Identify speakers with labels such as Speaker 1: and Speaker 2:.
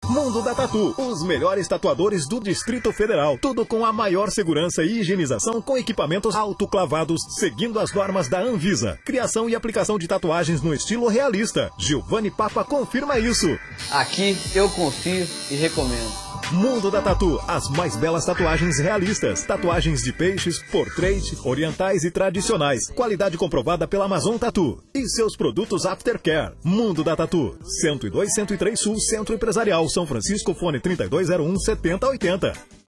Speaker 1: Mundo da Tatu, os melhores tatuadores do Distrito Federal. Tudo com a maior segurança e higienização com equipamentos autoclavados, seguindo as normas da Anvisa. Criação e aplicação de tatuagens no estilo realista. Giovanni Papa confirma isso.
Speaker 2: Aqui eu confio e recomendo.
Speaker 1: Mundo da Tatu, as mais belas tatuagens realistas. Tatuagens de peixes, portrait, orientais e tradicionais. Qualidade comprovada pela Amazon Tatu. E seus produtos Aftercare. Mundo da Tatu, 102, 103 Sul, Centro Empresarial, São Francisco, fone 3201 7080.